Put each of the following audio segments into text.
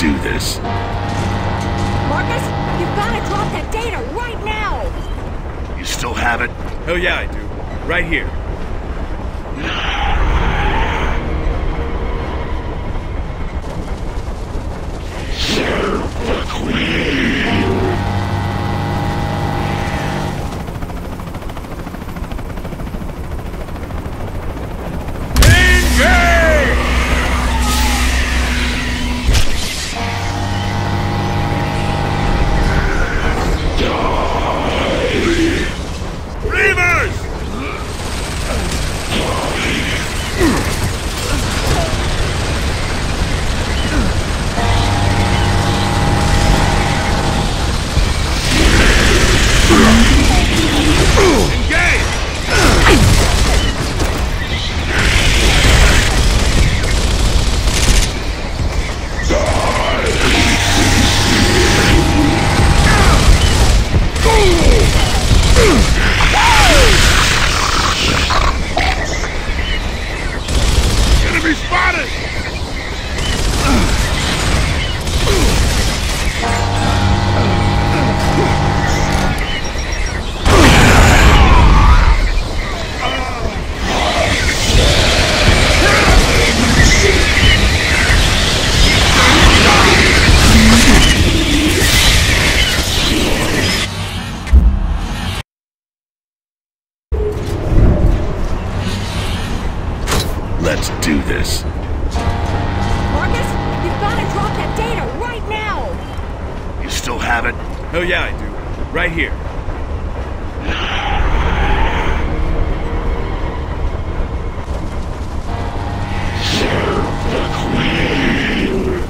do this. Marcus, you've got to drop that data right now! You still have it? Oh yeah, I do. Right here. Serve the Queen! Let's do this. Marcus, you've got to drop that data right now! You still have it? Oh yeah, I do. Right here. Serve the Queen!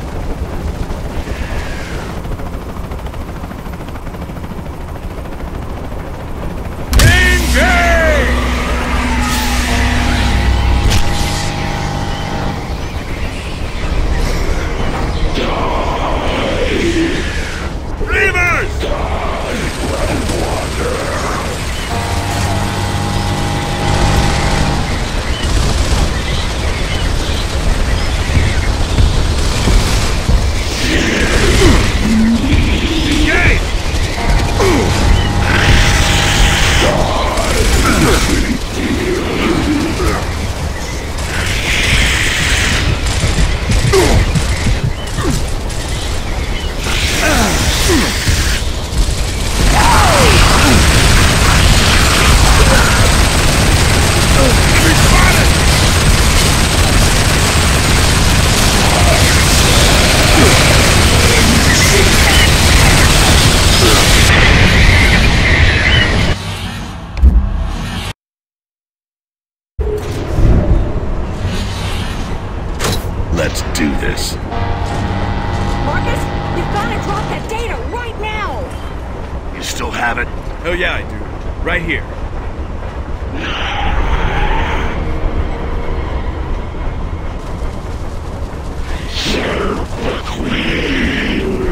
Let's do this. Marcus, you've got to drop that data right now! You still have it? Oh yeah, I do. Right here. Serve the Queen!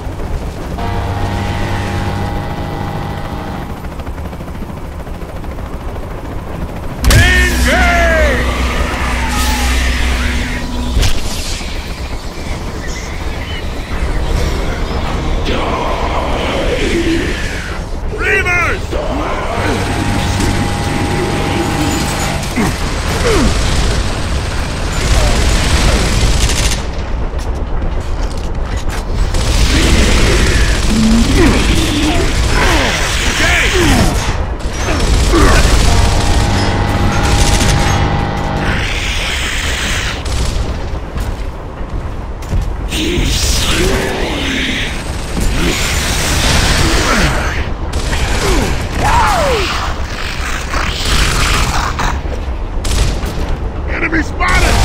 Enemy spotted!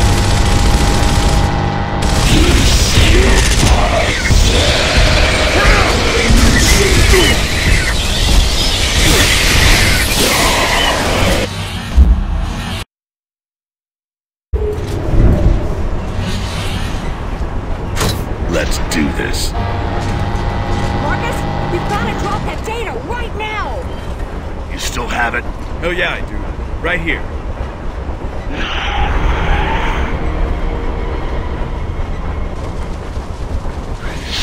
Let's do this. Marcus, you've got to drop that data right now! You still have it? Oh yeah, I do. Right here.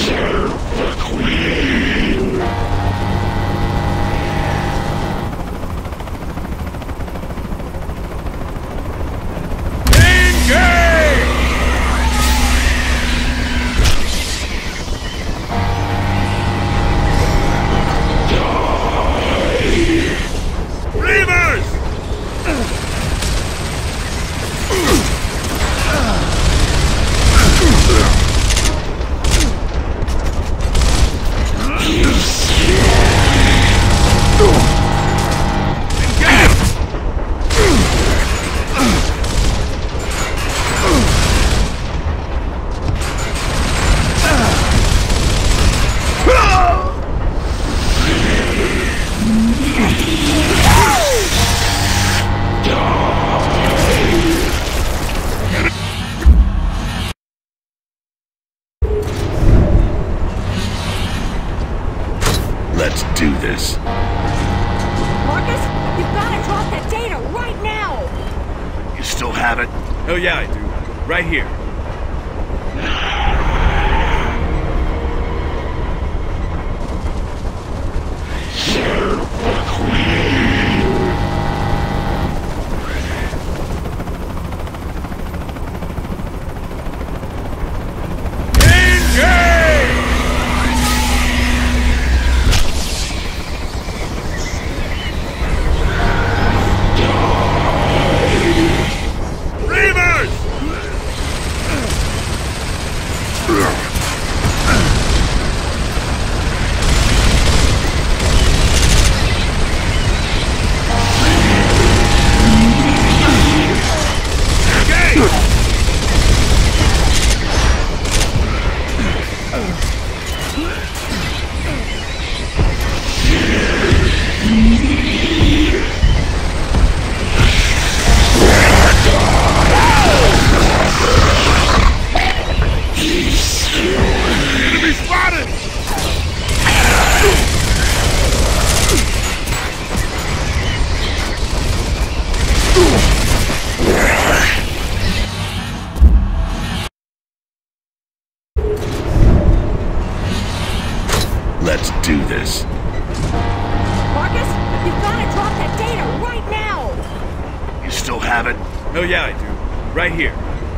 Let's do this. Marcus, you've got to drop that data right now! You still have it? Oh yeah, I do. Right here. Enemy spotted! Let's do this. Marcus, you've got to drop that data right now! You still have it? Oh yeah, I do. Right here.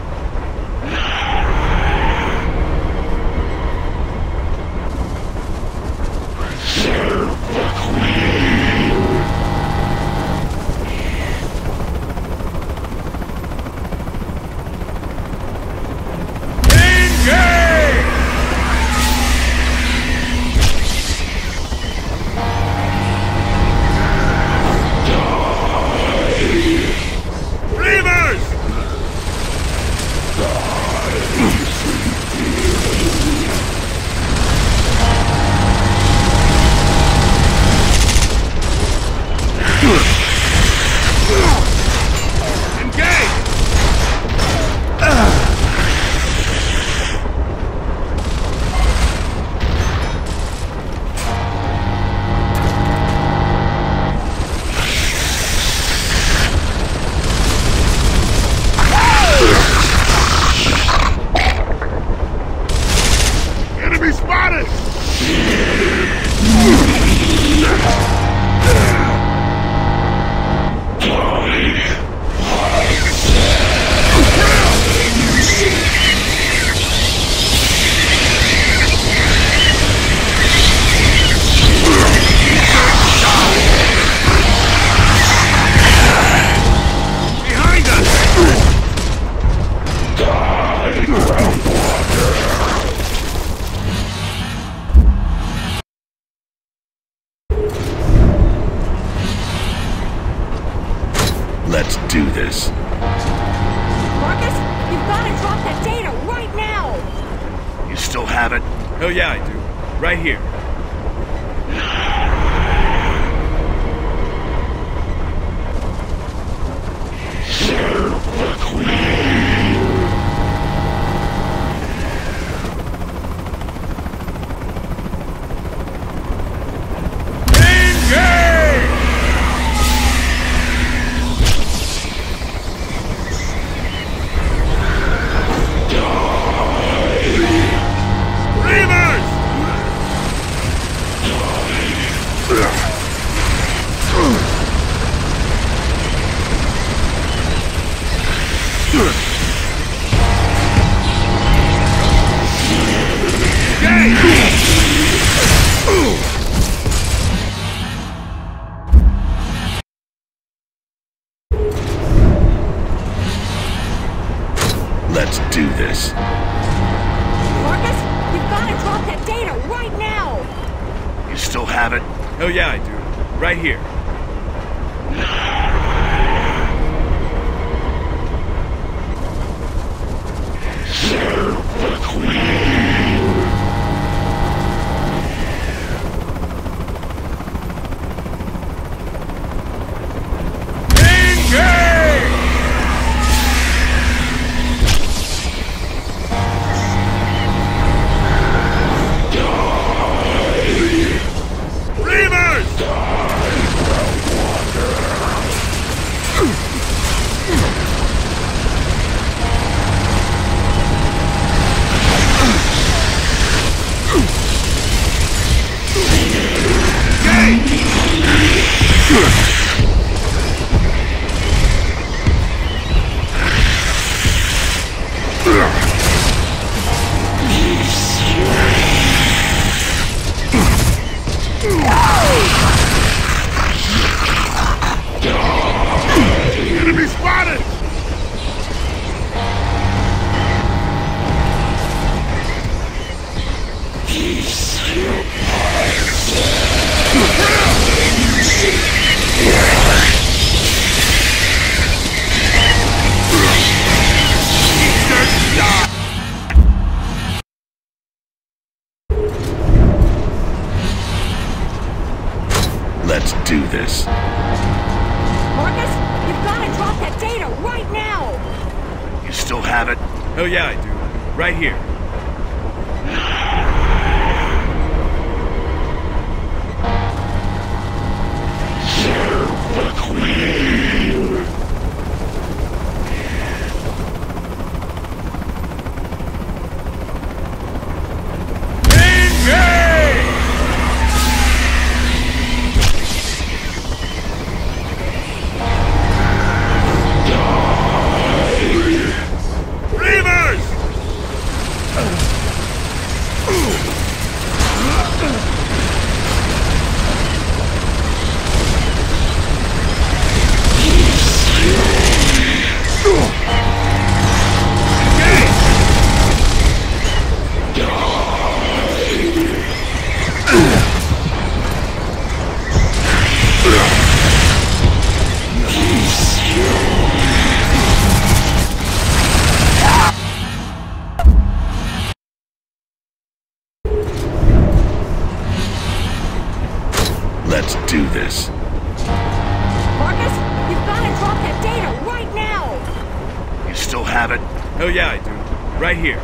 Enemy spotted! Behind us! Let's do this. Marcus, you've got to drop that data right now! You still have it? Oh yeah, I do. Right here. Reavers! Let's do this. Marcus, you've got to drop that data right now! You still have it? Oh yeah, I do. Right here. Enemy spotted! Let's do this. Marcus, you've got to drop that data right now! You still have it? Oh yeah, I do. Right here. Let's do this. Marcus, you've got to drop that data right now! You still have it? Oh yeah, I do. Right here.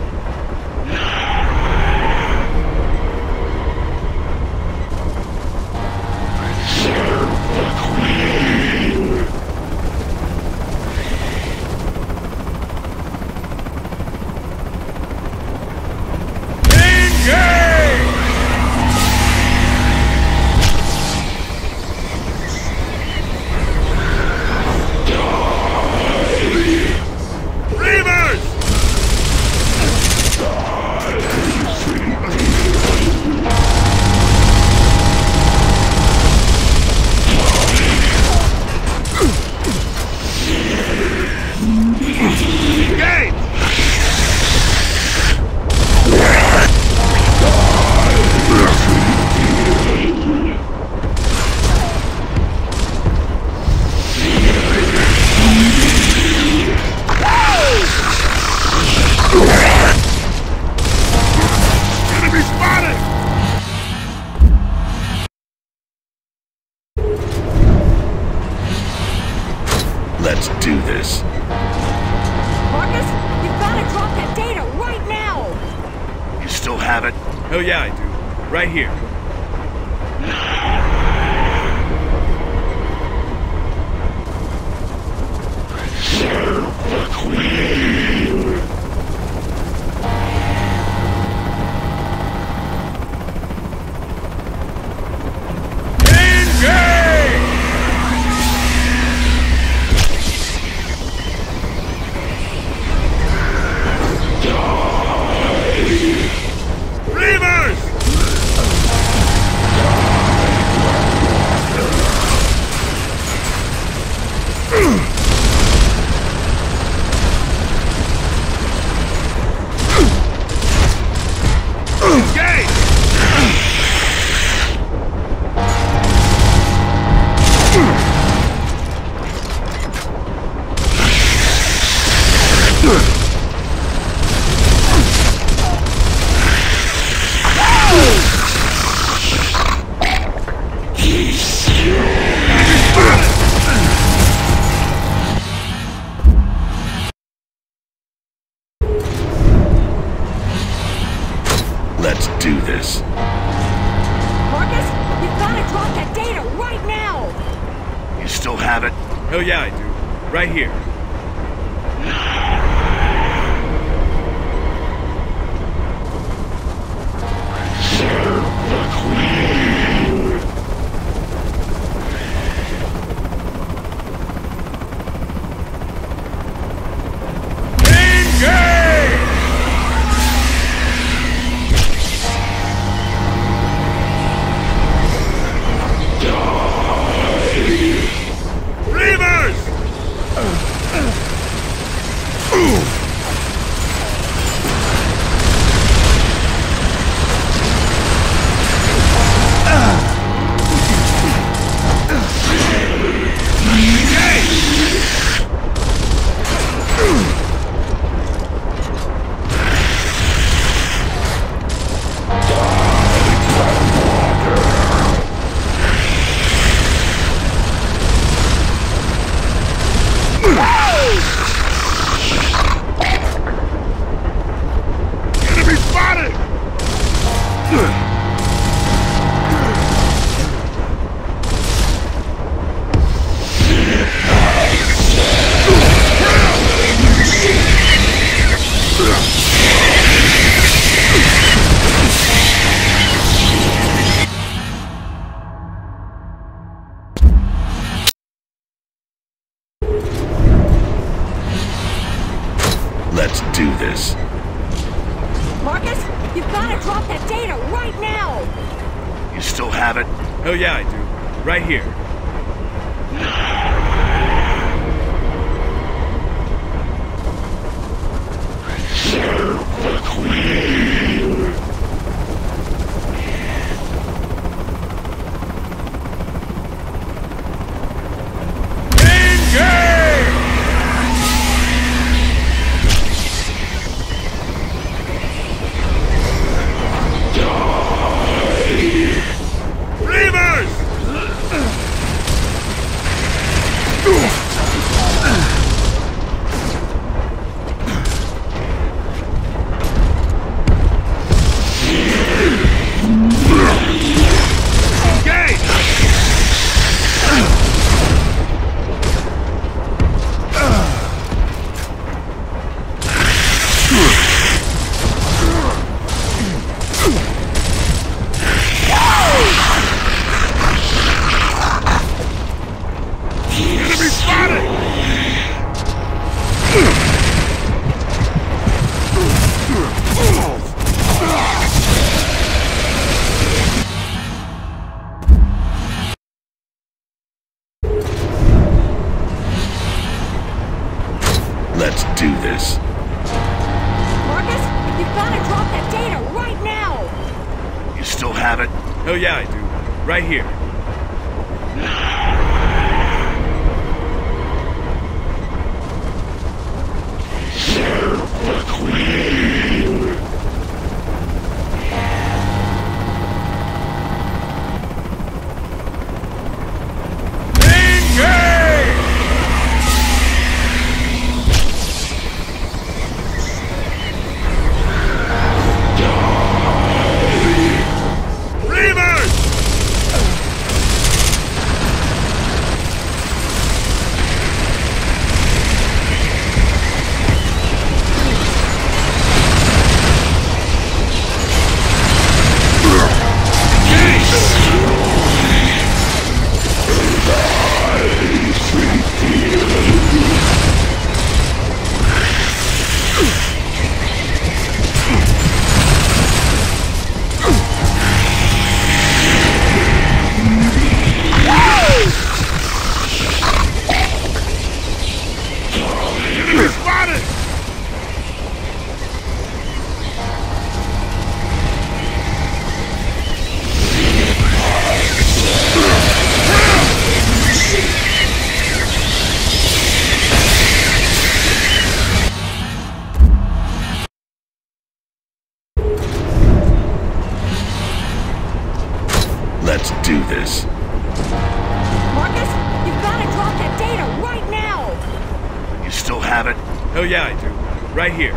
Let's do this. Marcus, you've got to drop that data right now! You still have it? Oh yeah, I do. Right here. still have it? Hell yeah, I do. Right here. Let's do this. Marcus, you've got to drop that data right now! You still have it? Hell yeah, I do. Right here. Let's do this. Marcus, you've got to drop that data right now! You still have it? Hell yeah, I do. Right here. Let's do this. Marcus, you've got to drop that data right now! You still have it? Hell yeah, I do. Right here.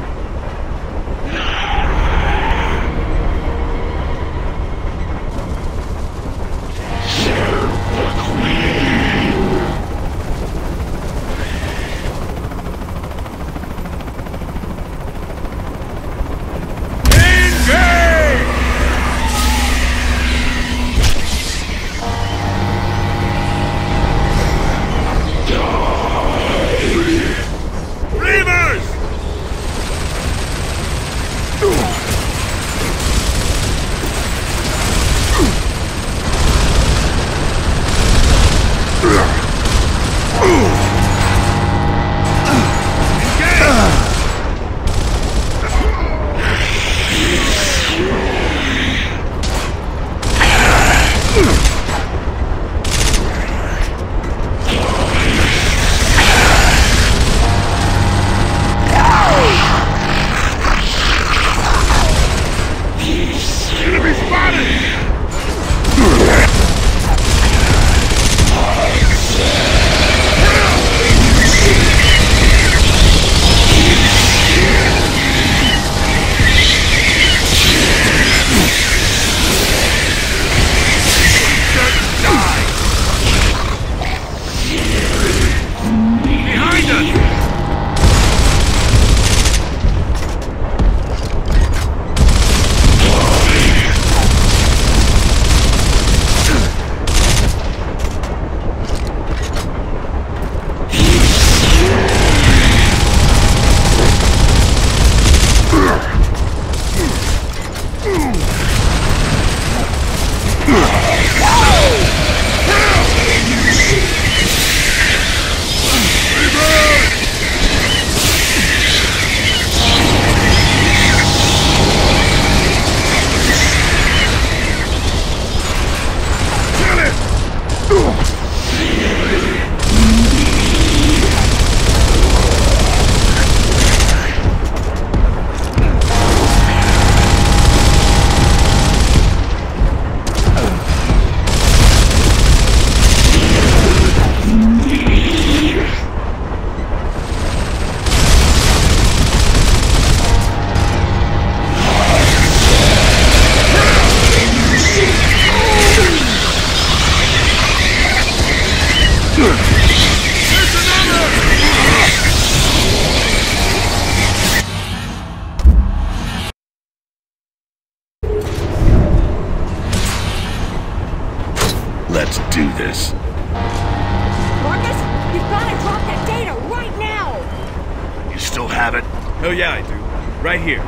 Let's do this. Marcus, you've got to drop that data right now! You still have it? Oh yeah, I do. Right here.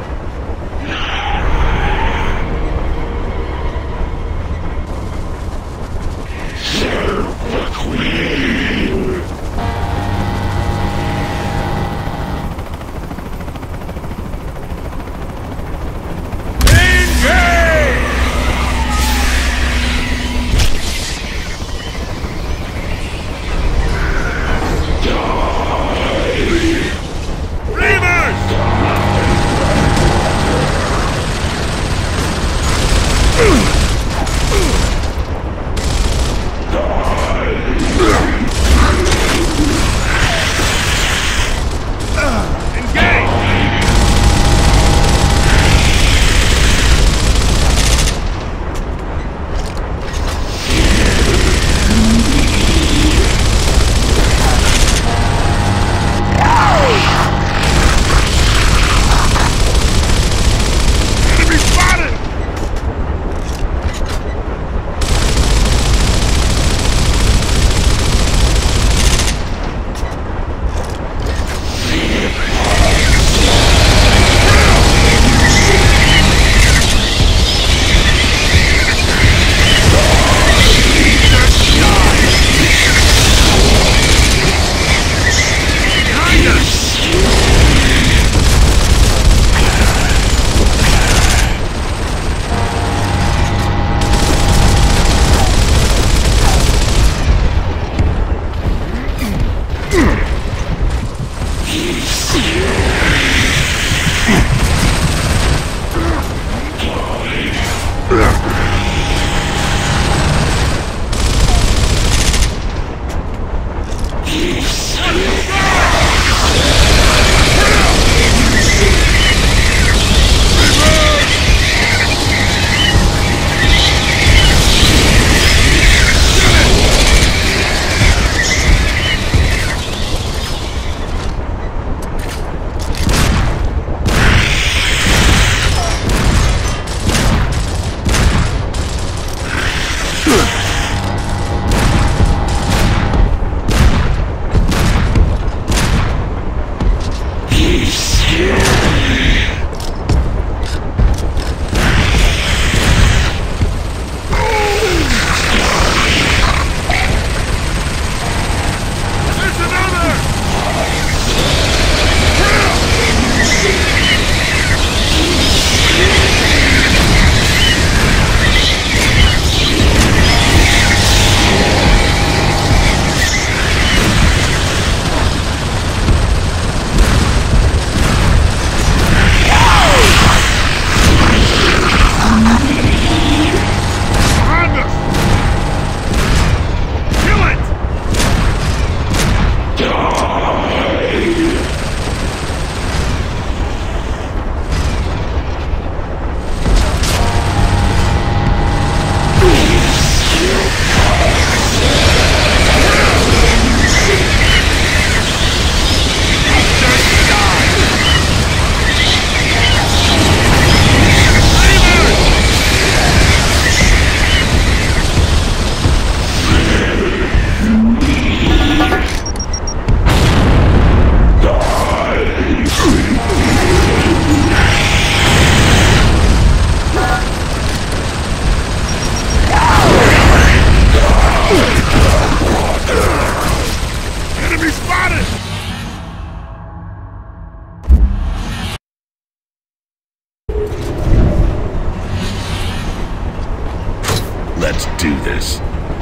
Let's do this.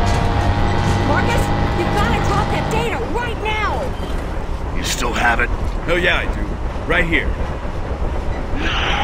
Marcus, you've got to drop that data right now! You still have it? Oh yeah, I do. Right here.